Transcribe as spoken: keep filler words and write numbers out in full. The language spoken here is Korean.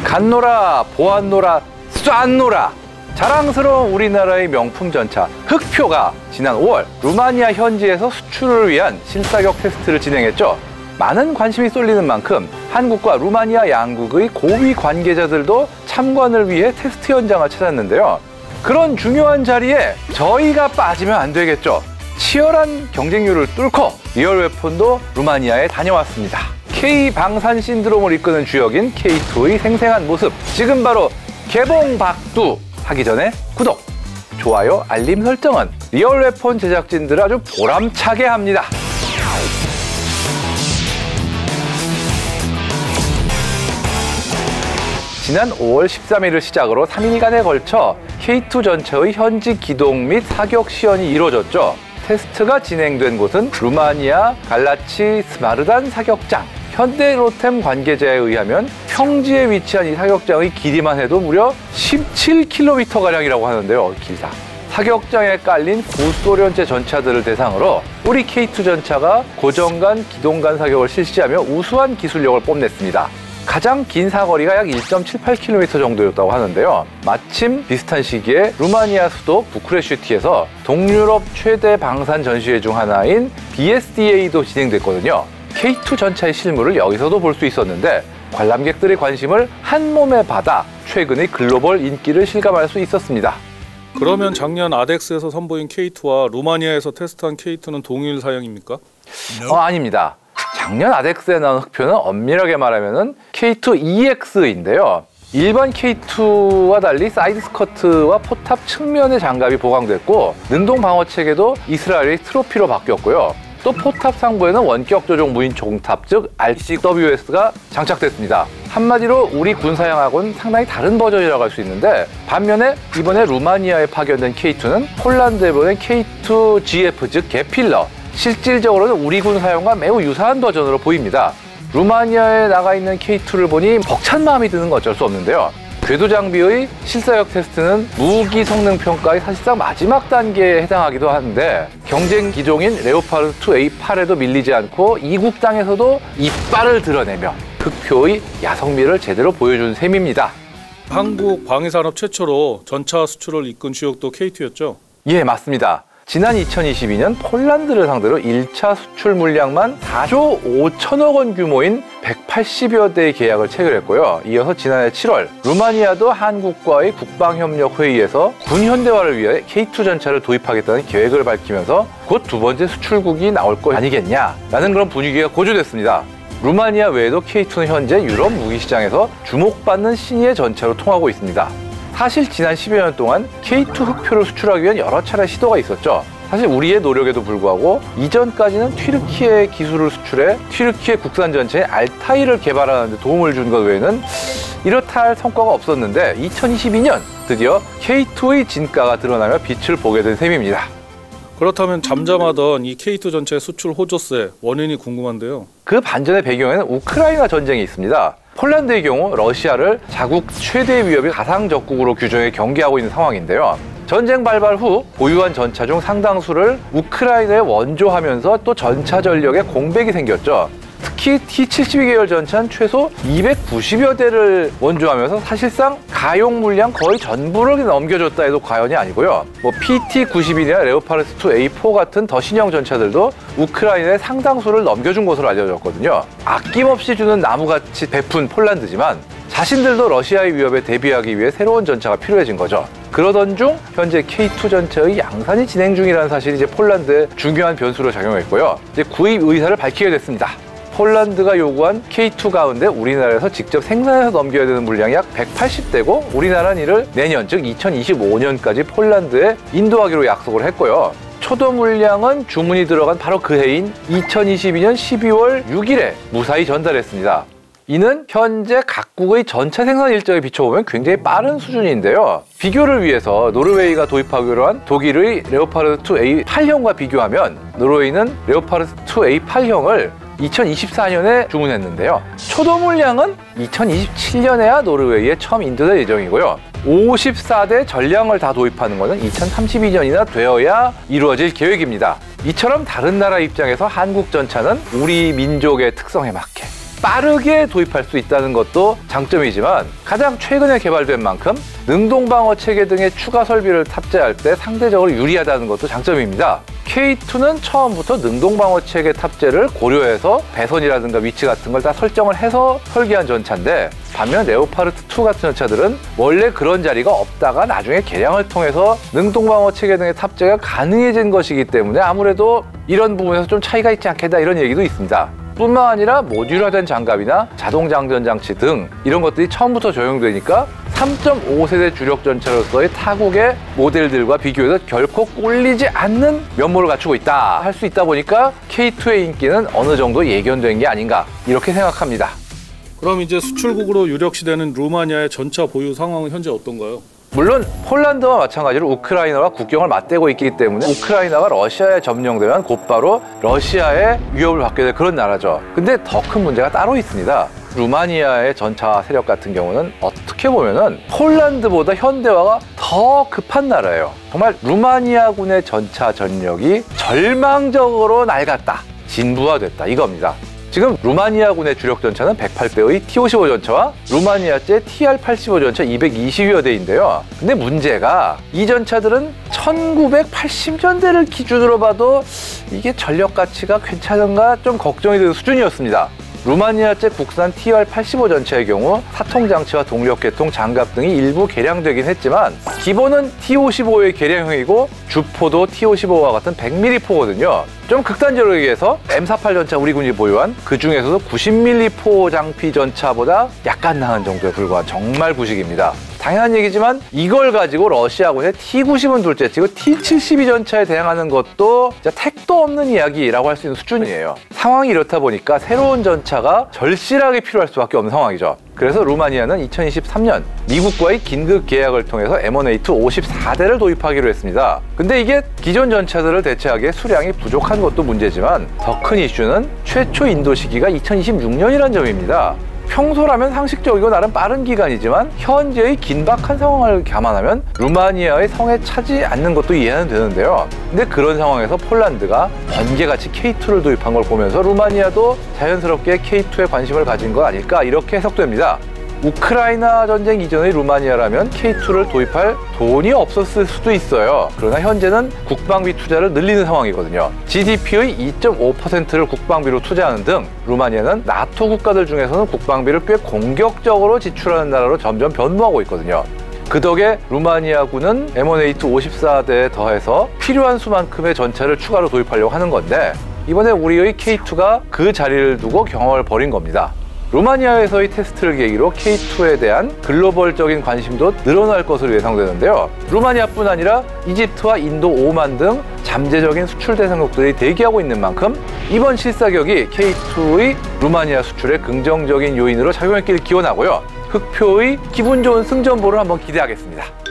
간노라, 보안노라, 쐈노라. 자랑스러운 우리나라의 명품 전차 흑표가 지난 오월 루마니아 현지에서 수출을 위한 실사격 테스트를 진행했죠. 많은 관심이 쏠리는 만큼 한국과 루마니아 양국의 고위 관계자들도 참관을 위해 테스트 현장을 찾았는데요. 그런 중요한 자리에 저희가 빠지면 안 되겠죠. 치열한 경쟁률을 뚫고 리얼 웨폰도 루마니아에 다녀왔습니다. K 방산 신드롬을 이끄는 주역인 케이 투의 생생한 모습, 지금 바로 개봉박두 하기 전에 구독, 좋아요, 알림 설정은 리얼 웨폰 제작진들 아주 보람차게 합니다. 지난 오월 십삼일을 시작으로 삼 일간에 걸쳐 케이 투 전차의 현지 기동 및 사격 시연이 이루어졌죠. 테스트가 진행된 곳은 루마니아 갈라치 스마르단 사격장. 현대로템 관계자에 의하면 평지에 위치한 이 사격장의 길이만 해도 무려 십칠 킬로미터가량이라고 하는데요. 길다. 사격장에 깔린 구소련제 전차들을 대상으로 우리 케이 투 전차가 고정간, 기동간 사격을 실시하며 우수한 기술력을 뽐냈습니다. 가장 긴 사거리가 약 일 점 칠팔 킬로미터 정도였다고 하는데요. 마침 비슷한 시기에 루마니아 수도 부쿠레슈티에서 동유럽 최대 방산 전시회 중 하나인 비 에스 디 에이도 진행됐거든요. 케이 투 전차의 실물을 여기서도 볼 수 있었는데 관람객들의 관심을 한 몸에 받아 최근의 글로벌 인기를 실감할 수 있었습니다. 그러면 작년 아덱스에서 선보인 케이 투와 루마니아에서 테스트한 케이 투는 동일 사양입니까? 어, 아닙니다. 작년 아덱스에 나온 흑표는 엄밀하게 말하면 케이 투 이 엑스인데요. 일반 케이 투와 달리 사이드 스커트와 포탑 측면의 장갑이 보강됐고 능동 방어 체계도 이스라엘의 트로피로 바뀌었고요. 또 포탑 상부에는 원격 조종 무인 총탑 즉 알 씨 더블유 에스가 장착됐습니다. 한마디로 우리 군사양하고는 상당히 다른 버전이라고 할 수 있는데, 반면에 이번에 루마니아에 파견된 케이 투는 폴란드에 보낸 케이 투 지 에프 즉 게필러, 실질적으로는 우리 군사용과 매우 유사한 버전으로 보입니다. 루마니아에 나가 있는 케이 투를 보니 벅찬 마음이 드는 건 어쩔 수 없는데요. 궤도 장비의 실사격 테스트는 무기 성능 평가의 사실상 마지막 단계에 해당하기도 하는데 경쟁 기종인 레오파르드 투 에이 팔에도 밀리지 않고 이국 땅에서도 이빨을 드러내며 흑표의 야성미를 제대로 보여준 셈입니다. 한국 방위산업 최초로 전차 수출을 이끈 주역도 케이 투였죠? 예, 맞습니다. 지난 이천이십이년 폴란드를 상대로 일 차 수출 물량만 사조 오천억 원 규모인 백팔십여 대의 계약을 체결했고요. 이어서 지난해 칠월 루마니아도 한국과의 국방협력회의에서 군현대화를 위해 케이 투 전차를 도입하겠다는 계획을 밝히면서 곧 두 번째 수출국이 나올 것 아니겠냐라는 그런 분위기가 고조됐습니다. 루마니아 외에도 케이 투는 현재 유럽 무기시장에서 주목받는 신의의 전차로 통하고 있습니다. 사실 지난 십여 년 동안 케이 투 흑표를 수출하기 위한 여러 차례 시도가 있었죠. 사실 우리의 노력에도 불구하고 이전까지는 튀르키예 기술을 수출해 튀르키예 국산 전차인 알타이를 개발하는 데 도움을 준 것 외에는 이렇다 할 성과가 없었는데 이천이십이년 드디어 케이 투의 진가가 드러나며 빛을 보게 된 셈입니다. 그렇다면 잠잠하던 이 케이 투 전차의 수출 호조세 원인이 궁금한데요. 그 반전의 배경에는 우크라이나 전쟁이 있습니다. 폴란드의 경우 러시아를 자국 최대 위협의 가상적국으로 규정해 경계하고 있는 상황인데요. 전쟁 발발 후 보유한 전차 중 상당수를 우크라이나에 원조하면서 또 전차 전력에 공백이 생겼죠. 특히 티 칠십이 계열 전차는 최소 이백구십여 대를 원조하면서 사실상 가용 물량 거의 전부를 넘겨줬다 해도 과언이 아니고요. 뭐 피 티 구십일이나 레오파르드 투 에이 사 같은 더 신형 전차들도 우크라이나에 상당수를 넘겨준 것으로 알려졌거든요. 아낌없이 주는 나무같이 베푼 폴란드지만 자신들도 러시아의 위협에 대비하기 위해 새로운 전차가 필요해진 거죠. 그러던 중 현재 케이 투 전차의 양산이 진행 중이라는 사실이 이제 폴란드에 중요한 변수로 작용했고요. 이제 구입 의사를 밝히게 됐습니다. 폴란드가 요구한 케이 투 가운데 우리나라에서 직접 생산해서 넘겨야 되는 물량이 약 백팔십 대고 우리나라는 이를 내년 즉 이천이십오년까지 폴란드에 인도하기로 약속을 했고요. 초도 물량은 주문이 들어간 바로 그 해인 이천이십이년 십이월 육일에 무사히 전달했습니다. 이는 현재 각국의 전차 생산 일정에 비춰보면 굉장히 빠른 수준인데요. 비교를 위해서 노르웨이가 도입하기로 한 독일의 레오파르드 투 에이 팔형과 비교하면 노르웨이는 레오파르드 투 에이 팔형을 이천이십사년에 주문했는데요. 초도 물량은 이천이십칠년에야 노르웨이에 처음 인도될 예정이고요. 오십사 대 전량을 다 도입하는 것은 이천삼십이년이나 되어야 이루어질 계획입니다. 이처럼 다른 나라 입장에서 한국 전차는 우리 민족의 특성에 맞게 빠르게 도입할 수 있다는 것도 장점이지만 가장 최근에 개발된 만큼 능동방어 체계 등의 추가 설비를 탑재할 때 상대적으로 유리하다는 것도 장점입니다. 케이투는 처음부터 능동방어 체계 탑재를 고려해서 배선이라든가 위치 같은 걸 다 설정을 해서 설계한 전차인데, 반면 레오파르트 투 같은 전차들은 원래 그런 자리가 없다가 나중에 개량을 통해서 능동방어 체계 등의 탑재가 가능해진 것이기 때문에 아무래도 이런 부분에서 좀 차이가 있지 않겠다, 이런 얘기도 있습니다. 뿐만 아니라 모듈화된 장갑이나 자동 장전 장치 등 이런 것들이 처음부터 적용되니까 삼 점 오 세대 주력 전차로서의 타국의 모델들과 비교해서 결코 꿀리지 않는 면모를 갖추고 있다 할 수 있다 보니까 케이투의 인기는 어느 정도 예견된 게 아닌가, 이렇게 생각합니다. 그럼 이제 수출국으로 유력시되는 루마니아의 전차 보유 상황은 현재 어떤가요? 물론 폴란드와 마찬가지로 우크라이나와 국경을 맞대고 있기 때문에 우크라이나가 러시아에 점령되면 곧바로 러시아의 위협을 받게 될 그런 나라죠. 근데 더 큰 문제가 따로 있습니다. 루마니아의 전차 세력 같은 경우는 어떻게 보면은 폴란드보다 현대화가 더 급한 나라예요. 정말 루마니아군의 전차 전력이 절망적으로 낡았다, 진부화됐다, 이겁니다. 지금 루마니아군의 주력 전차는 백팔 대의 티 오십오 전차와 루마니아제 티 알 팔십오 전차 이백이십여 대인데요. 근데 문제가 이 전차들은 천구백팔십 년대를 기준으로 봐도 이게 전력 가치가 괜찮은가 좀 걱정이 되는 수준이었습니다. 루마니아제 국산 티 알 팔십오 전차의 경우 사통장치와 동력계통, 장갑 등이 일부 개량되긴 했지만 기본은 티 오십오의 개량형이고 주포도 티 오십오와 같은 백 밀리미터 포거든요. 좀 극단적으로 얘기해서 엠 사십팔 전차 우리 군이 보유한 그 중에서도 구십 밀리미터 포 장피 전차보다 약간 나은 정도에 불과한 정말 구식입니다. 당연한 얘기지만 이걸 가지고 러시아군의 티 구십은 둘째치고 티 칠십이 전차에 대항하는 것도 진짜 택도 없는 이야기라고 할 수 있는 수준이에요. 상황이 이렇다 보니까 새로운 전차가 절실하게 필요할 수밖에 없는 상황이죠. 그래서 루마니아는 이천이십삼 년 미국과의 긴급 계약을 통해서 엠 원 에이 투 오십사 대를 도입하기로 했습니다. 근데 이게 기존 전차들을 대체하기에 수량이 부족한 것도 문제지만 더 큰 이슈는 최초 인도 시기가 이천이십육 년이라는 점입니다. 평소라면 상식적이고 나름 빠른 기간이지만 현재의 긴박한 상황을 감안하면 루마니아의 성에 차지 않는 것도 이해는 되는데요. 근데 그런 상황에서 폴란드가 번개같이 케이투를 도입한 걸 보면서 루마니아도 자연스럽게 케이투에 관심을 가진 거 아닐까, 이렇게 해석됩니다. 우크라이나 전쟁 이전의 루마니아라면 케이투를 도입할 돈이 없었을 수도 있어요. 그러나 현재는 국방비 투자를 늘리는 상황이거든요. 지 디 피의 이 점 오 퍼센트를 국방비로 투자하는 등 루마니아는 나토 국가들 중에서는 국방비를 꽤 공격적으로 지출하는 나라로 점점 변모하고 있거든요. 그 덕에 루마니아군은 엠 원 에이 투 오십사 대에 더해서 필요한 수만큼의 전차를 추가로 도입하려고 하는 건데, 이번에 우리의 케이투가 그 자리를 두고 경험을 벌인 겁니다. 루마니아에서의 테스트를 계기로 케이투에 대한 글로벌적인 관심도 늘어날 것으로 예상되는데요. 루마니아뿐 아니라 이집트와 인도, 오만 등 잠재적인 수출 대상국들이 대기하고 있는 만큼 이번 실사격이 케이투의 루마니아 수출에 긍정적인 요인으로 작용했기를 기원하고요. 흑표의 기분 좋은 승전보를 한번 기대하겠습니다.